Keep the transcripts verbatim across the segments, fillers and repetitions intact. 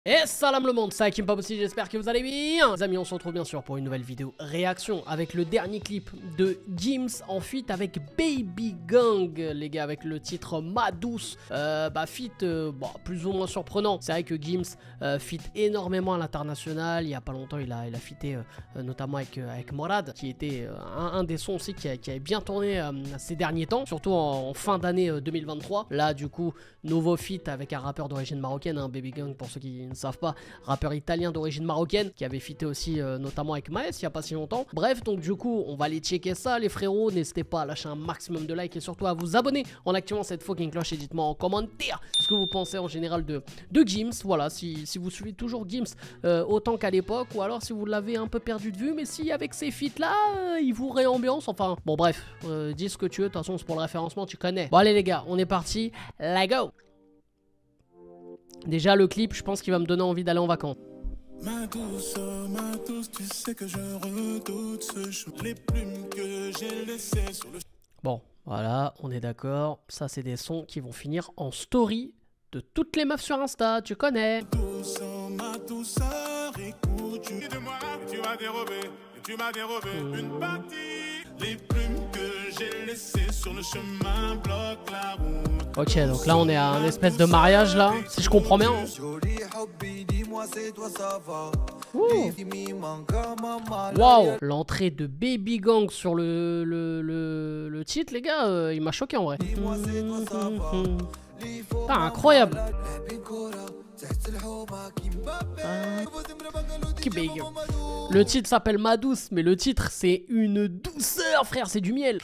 Et salam le monde, c'est Hakim Pabossi, j'espère que vous allez bien. Les amis, on se retrouve bien sûr pour une nouvelle vidéo réaction avec le dernier clip de Gims en feat avec Baby Gang, les gars, avec le titre Ma Douce. Euh, bah feat euh, bon, plus ou moins surprenant. C'est vrai que Gims euh, feat énormément à l'international. Il y a pas longtemps, il a, il a featé euh, notamment avec, euh, avec Morad, qui était euh, un, un des sons aussi qui, a, qui avait bien tourné euh, ces derniers temps, surtout en, en fin d'année euh, deux mille vingt-trois. Là, du coup, nouveau feat avec un rappeur d'origine marocaine, hein, Baby Gang, pour ceux qui ne savent pas, rappeur italien d'origine marocaine qui avait featé aussi euh, notamment avec Maes il y a pas si longtemps. Bref, donc du coup on va aller checker ça les frérots. N'hésitez pas à lâcher un maximum de likes et surtout à vous abonner en activant cette fucking cloche et dites-moi en commentaire ce que vous pensez en général de, de Gims. Voilà, si, si vous suivez toujours Gims euh, autant qu'à l'époque, ou alors si vous l'avez un peu perdu de vue, mais si avec ces feats là euh, il vous réambiance, enfin bon bref, euh, dis ce que tu veux, de toute façon c'est pour le référencement, tu connais. Bon allez les gars, on est parti, let's go. Déjà le clip, je pense qu'il va me donner envie d'aller en vacances. Ma douce, ma douce, tu sais que je redoute ce chou. Les plumes que j'ai laissées sur le... Bon, voilà, on est d'accord. Ça, c'est des sons qui vont finir en story de toutes les meufs sur Insta, tu connais. Ma douce, ma douceur, écoute, tu de moi, tu m'as dérobé, tu m'as dérobé mmh. une partie. Les plumes que j'ai laissées sur le chemin bloquent la route. Ok, donc là on est à un espèce de mariage là, si je comprends bien. Waouh, l'entrée de Baby Gang sur le, le, le, le titre, les gars, euh, il m'a choqué en vrai. Ah, incroyable. Le titre s'appelle Ma Douce, mais le titre c'est une douceur, frère, c'est du miel.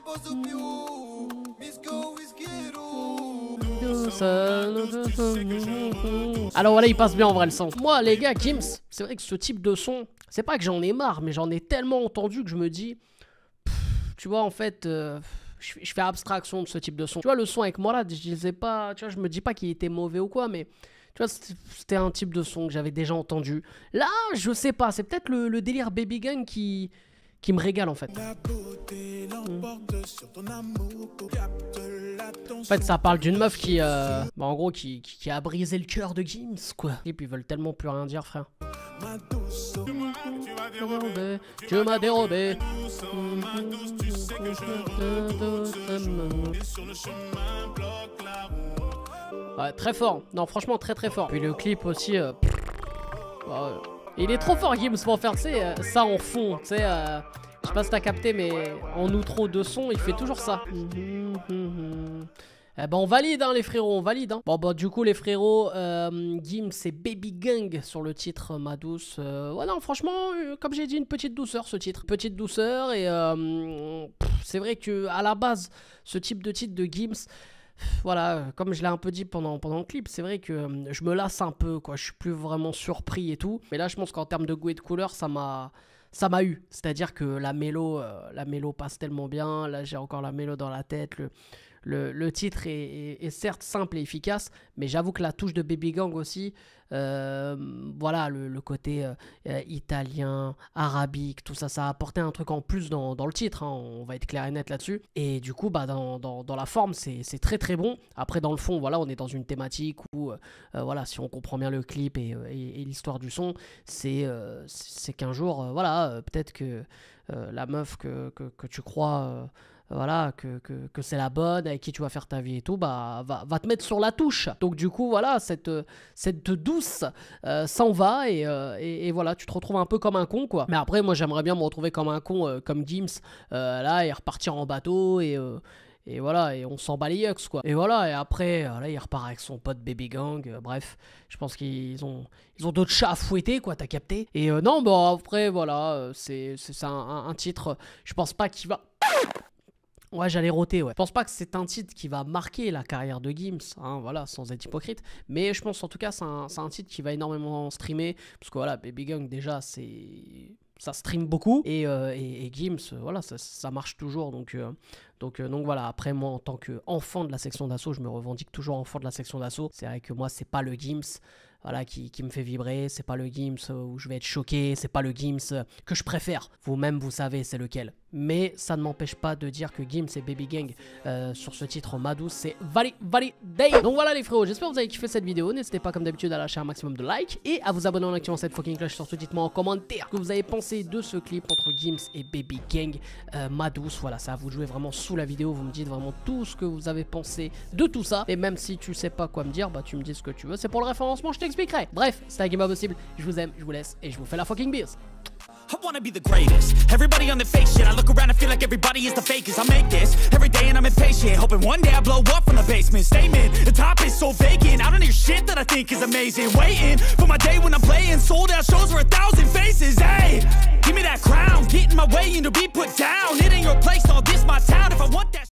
Alors voilà, il passe bien en vrai le son. Moi les gars, Gims, c'est vrai que ce type de son, c'est pas que j'en ai marre, mais j'en ai tellement entendu que je me dis, pff, tu vois en fait, euh, je, je fais abstraction de ce type de son. Tu vois le son avec Morad, je disais pas, tu vois, je me dis pas qu'il était mauvais ou quoi, mais tu vois, c'était un type de son que j'avais déjà entendu. Là, je sais pas, c'est peut-être le, le délire Baby Gang qui... qui me régale en fait. En fait, ça parle d'une meuf qui, euh, bah, en gros, qui, qui, qui a brisé le cœur de Gims, quoi. Et puis ils veulent tellement plus rien dire, frère. Tu m'as dérobé. Ouais, très fort. Non, franchement, très très fort. Puis le clip aussi. Euh, bah, il est trop fort, Gims, pour faire, tu sais, euh, ça en fond, tu sais. Euh, je sais pas si t'as capté, mais en outro de son, il fait toujours ça. Eh ben on valide hein les frérots, on valide hein. Bon bah du coup les frérots, euh, Gims c'est Baby Gang sur le titre Ma Douce. euh, Ouais non franchement, euh, comme j'ai dit, une petite douceur ce titre. Petite douceur et euh, c'est vrai que à la base, ce type de titre de Gims, voilà, comme je l'ai un peu dit pendant, pendant le clip, c'est vrai que euh, je me lasse un peu quoi, je suis plus vraiment surpris et tout. Mais là je pense qu'en termes de goût et de couleur, ça m'a... ça m'a eu, c'est-à-dire que la mélo, euh, la mélo passe tellement bien, là j'ai encore la mélo dans la tête, le, le, le titre est, est, est certes simple et efficace, mais j'avoue que la touche de Baby Gang aussi, euh, voilà, le, le côté euh, italien, arabique, tout ça, ça a apporté un truc en plus dans, dans le titre, hein, on va être clair et net là-dessus, et du coup, bah, dans, dans, dans la forme, c'est très très bon. Après dans le fond, voilà, on est dans une thématique où, euh, voilà, si on comprend bien le clip et, et, et l'histoire du son, c'est euh, c'est qu'un jour, euh, voilà, euh, peut-être que euh, la meuf que, que, que tu crois... Euh, voilà, que, que, que c'est la bonne, avec qui tu vas faire ta vie et tout, bah, va, va te mettre sur la touche. Donc du coup, voilà, cette, cette douce euh, s'en va et, euh, et, et voilà, tu te retrouves un peu comme un con, quoi. Mais après, moi, j'aimerais bien me retrouver comme un con, euh, comme Gims, euh, là, et repartir en bateau, et... Euh, Et voilà, et on s'en bat les yucks, quoi. Et voilà, et après, là, il repart avec son pote Baby Gang. Euh, bref, je pense qu'ils ont, ils ont d'autres chats à fouetter, quoi, t'as capté. Et euh, non, bah après, voilà, c'est un, un, un titre, je pense pas qu'il va... Ouais, j'allais roter, ouais. Je pense pas que c'est un titre qui va marquer la carrière de Gims, hein, voilà, sans être hypocrite. Mais je pense en tout cas, c'est un, un titre qui va énormément streamer. Parce que voilà, Baby Gang, déjà, c'est... ça stream beaucoup. Et, euh, et, et Gims, euh, voilà, ça, ça marche toujours. Donc, euh, donc, euh, donc voilà, après moi, en tant qu'enfant de la section d'assaut, je me revendique toujours enfant de la section d'assaut. C'est vrai que moi, c'est pas le Gims... Voilà, qui, qui me fait vibrer, c'est pas le Gims où je vais être choqué, c'est pas le Gims que je préfère. Vous-même, vous savez c'est lequel. mais ça ne m'empêche pas de dire que Gims et Baby Gang euh, sur ce titre Ma Douce, c'est validé, validé. Donc voilà les frérots, j'espère que vous avez kiffé cette vidéo. N'hésitez pas comme d'habitude à lâcher un maximum de likes et à vous abonner en activant cette fucking cloche. Surtout dites-moi en commentaire ce que vous avez pensé de ce clip entre Gims et Baby Gang euh, Ma Douce. Voilà, ça à vous de jouer vraiment sous la vidéo. Vous me dites vraiment tout ce que vous avez pensé de tout ça. Et même si tu sais pas quoi me dire, bah tu me dis ce que tu veux. C'est pour le référencement, je t'expliquerai. Bref, c'était un game impossible. Je vous aime, je vous laisse et je vous fais la fucking bise. I wanna be the greatest. Everybody on the fake shit. I look around and feel like everybody is the fakest. I make this every day and I'm impatient, hoping one day I blow up from the basement. Statement, the top is so vacant. I don't hear shit that I think is amazing. Waiting for my day when I'm playing sold out shows for a thousand faces. Hey, give me that crown, get in my way and to be put down. It ain't your place, no, this my town. If I want that